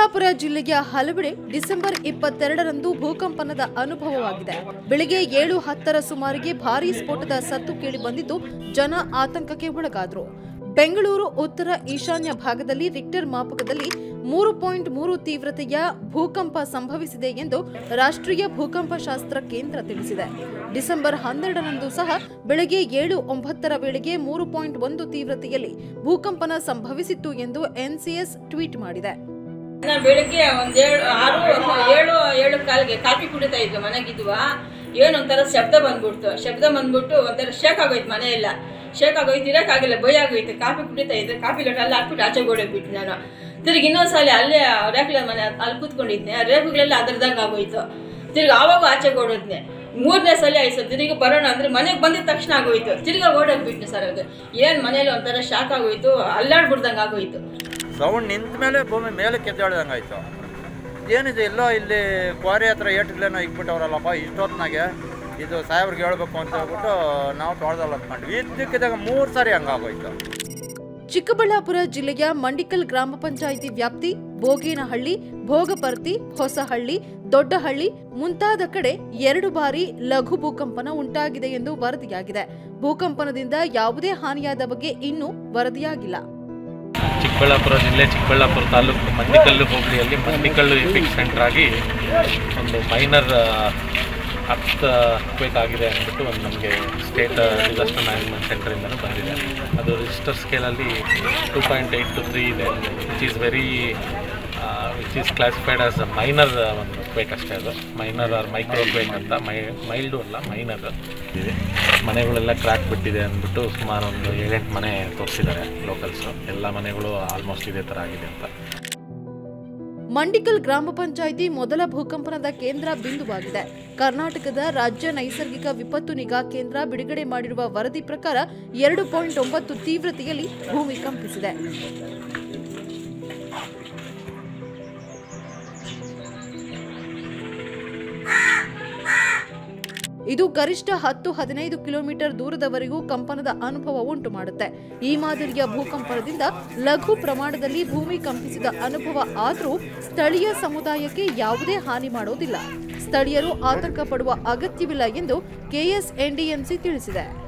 ಚಿಕ್ಕಬಳ್ಳಾಪುರ ಜಿಲ್ಲೆಯ ಹಲವೆಡೆ ಡಿಸೆಂಬರ್ 22ರಂದು ಭೂಕಂಪನದ ಅನುಭವವಾಗಿದೆ. ಬೆಳಗ್ಗೆ 7:10ರ ಸುಮಾರಿಗೆ ಭಾರೀ ಸ್ಫೋಟದ ಸದ್ದು ಕೇಳಿಬಂದಿದ್ದು ಜನ ಆತಂಕಕ್ಕೆ ಒಳಗಾದರು. ಬೆಂಗಳೂರು ಉತ್ತರ ಈಶಾನ್ಯ ಭಾಗದಲ್ಲಿ ರಿಕ್ಟರ್ ಮಾಪಕದಲ್ಲಿ 3.3 ತೀವ್ರತೆಯ ಭೂಕಂಪ ಸಂಭವಿಸಿದೆ ಎಂದು ರಾಷ್ಟ್ರೀಯ ಭೂಕಂಪ ಶಾಸ್ತ್ರ ಕೇಂದ್ರ ತಿಳಿಸಿದೆ. ಡಿಸೆಂಬರ್ 12ರಂದು ಸಹ ಬೆಳಗ್ಗೆ 7:09ರ ವೇಳೆಗೆ 3.1 ತೀವ್ರತೆಯಲ್ಲಿ ಭೂಕಂಪನ ಸಂಭವಿಸಿತ್ತು ಎಂದು ಎನ್ಸಿಎಸ್ ಟ್ವೀಟ್ ಮಾಡಿದೆ. ಬೆಳಗ್ಗೆ ಒಂದು 7:15ಗೆ ಕಾಫಿ ಕುಡಿತಾ ಇದ್ವಿ, ಮನೆಗಿದ್ವ ಏನೊಂಥರ ಶಬ್ದ ಬಂದ್ಬಿಟ್ಟು ಒಂಥರ ಶೇಕ್ ಆಗೋಯ್ತು, ಮನೆಯೆಲ್ಲ ಶೇಕ್ ಆಗೋಯ್ತು, ಇರೋಕ್ಕಾಗಿಲ್ಲ, ಭಯ ಆಗೋಯ್ತು. ಕಾಫಿ ಕುಡಿತಾ ಇದ್ದೆ, ಕಾಫಿ ಲೋಟ ಎಲ್ಲ ಹಾಕ್ಬಿಟ್ಟು ಆಚೆ ಗೋಡೋಗ್ಬಿಟ್ಟು ನಾನು ತಿರ್ಗಿ ಇನ್ನೊಂದ್ಸಲ ಅಲ್ಲೇ ರೇಖಲ ಮನೆ ಅಲ್ಲಿ ಕೂತ್ಕೊಂಡಿದ್ನೆ, ರೇಖುಗಳೆಲ್ಲ ಅದರದಂಗೆ ಆಗೋಯ್ತು. ತಿರ್ಗಿ ಆವಾಗ ಆಚೆ ಓಡೋದ್ನೆ. 3ನೇ ಸಲ ಆಯ್ತು ಸರ್, ತಿರುಗಿ ಬರೋಣ ಅಂದ್ರೆ ಮನೆಗೆ ಬಂದಿದ ತಕ್ಷಣ ಆಗೋಯ್ತು, ತಿರ್ಗಾ ಓಡೋಗ್ಬಿಟ್ನೆ ಸರ್. ಅದು ಏನು ಮನೇಲಿ ಒಂಥರ ಶಾಕ್ ಆಗೋಯ್ತು, ಅಲ್ಲಾಡ್ಬಿಡ್ದಂಗೆ ಆಗೋಯ್ತು. ಸೌಂಡ್ ನಿಂತ ಮೇಲೆ ಭೂಮಿ ಮೇಲೆ ಕೆದ್ದಾಡ್ದಂಗೆ ಆಯ್ತು. ಏನಿದೆ ಎಲ್ಲೋ ಇಲ್ಲಿ ಕ್ವಾರಿ ಹತ್ರ ಏಟ್ಗಳೇನೋ ಇಕ್ಬಿಟ್ಟವ್ರಲ್ಲಪ್ಪ ಇಷ್ಟೊತ್ತಿನಾಗೆ, ಇದು ಸಾಹೇಬ್ರಿಗೆ ಹೇಳ್ಬೇಕು ಅಂತ ಹೇಳ್ಬಿಟ್ಟು ನಾವು ತೊಳೆದಲ್ಲ ಅಂದ್ಕೊಂಡ್ವಿ. ಇದ್ದಕ್ಕಿದ್ದಾಗ 3 ಸಾರಿ ಹಂಗಾಗೋಯ್ತು. ಚಿಕ್ಕಬಳ್ಳಾಪುರ ಜಿಲ್ಲೆಯ ಮಂಡಿಕಲ್ ಗ್ರಾಮ ಪಂಚಾಯಿತಿ ವ್ಯಾಪ್ತಿ ಬೋಗೇನಹಳ್ಳಿ, ಭೋಗಪರ್ತಿ, ಹೊಸಹಳ್ಳಿ, ದೊಡ್ಡಹಳ್ಳಿ ಮುಂತಾದ ಕಡೆ 2 ಬಾರಿ ಲಘು ಭೂಕಂಪನ ಉಂಟಾಗಿದೆ ಎಂದು ವರದಿಯಾಗಿದೆ. ಭೂಕಂಪನದಿಂದ ಯಾವುದೇ ಹಾನಿಯಾದ ಬಗ್ಗೆ ಇನ್ನೂ ವರದಿಯಾಗಿಲ್ಲ. ಚಿಕ್ಕಬಳ್ಳಾಪುರ ಜಿಲ್ಲೆ, ಚಿಕ್ಕಬಳ್ಳಾಪುರ ತಾಲೂಕು ಮಂಡಿಕಲ್ಲು ಹೋಬಳಿಯಲ್ಲಿ ಮಂಡಿಕಲ್ಲು ಎಪಿಕ್ ಸೆಂಟರ್ ಆಗಿ ಒಂದು ಮೈನರ್ ಬೇಕಾಗಿದೆ ಅಂದ್ಬಿಟ್ಟು ಒಂದು ನಮಗೆ ಸ್ಟೇಟ್ ಡಿಸಾಸ್ಟರ್ ಮ್ಯಾನೇಜ್ಮೆಂಟ್ ಸೆಂಟರಿಂದನೂ ಬಂದಿದೆ. ಅದು ರಿಜಿಸ್ಟರ್ ಸ್ಕೇಲಲ್ಲಿ 2.8 to 3 ಇದೆ, which is classified as minor ಒಂದು ಕ್ವೇಕ್ ಅಷ್ಟೇ. ಅದು ಮೈನರ್ ಆರ್ ಮೈಕ್ರೋ ಕ್ವೇಕ್ ಅಂತ, ಮೈಲ್ಡು ಅಲ್ಲ ಮೈನರ್ ಇದೆ. ಮನೆಗಳೆಲ್ಲ ಕ್ರ್ಯಾಕ್ ಬಿಟ್ಟಿದೆ ಅಂದ್ಬಿಟ್ಟು ಸುಮಾರು ಒಂದು 7-8 ಮನೆ ತೋರಿಸಿದ್ದಾರೆ ಲೋಕಲ್ಸು. ಎಲ್ಲ ಮನೆಗಳು ಆಲ್ಮೋಸ್ಟ್ ಇದೇ ಥರ ಆಗಿದೆ ಅಂತ. ಮಂಡಿಕಲ್ ಗ್ರಾಮ ಪಂಚಾಯಿತಿ ಮೊದಲ ಭೂಕಂಪನದ ಕೇಂದ್ರ ಬಿಂದುವಾಗಿದೆ. ಕರ್ನಾಟಕದ ರಾಜ್ಯ ನೈಸರ್ಗಿಕ ವಿಪತ್ತು ನಿಗಾ ಕೇಂದ್ರ ಬಿಡುಗಡೆ ಮಾಡಿರುವ ವರದಿ ಪ್ರಕಾರ 2.9 ತೀವ್ರತೆಯಲ್ಲಿ ಭೂಮಿ ಕಂಪಿಸಿದೆ. ಇದು ಗರಿಷ್ಠ 10-15 ಕಿಲೋಮೀಟರ್ ದೂರದವರೆಗೂ ಕಂಪನದ ಅನುಭವ ಉಂಟು ಮಾಡುತ್ತೆ. ಈ ಮಾದರಿಯ ಭೂಕಂಪನದಿಂದ ಲಘು ಪ್ರಮಾಣದಲ್ಲಿ ಭೂಮಿ ಕಂಪಿಸಿದ ಅನುಭವ ಆದರೂ ಸ್ಥಳೀಯ ಸಮುದಾಯಕ್ಕೆ ಯಾವುದೇ ಹಾನಿ ಮಾಡೋದಿಲ್ಲ. ಸ್ಥಳೀಯರು ಆತಂಕ ಪಡುವ ಅಗತ್ಯವಿಲ್ಲ ಎಂದು ಕೆಎಸ್ಎನ್ಡಿಎಂಸಿ ತಿಳಿಸಿದೆ.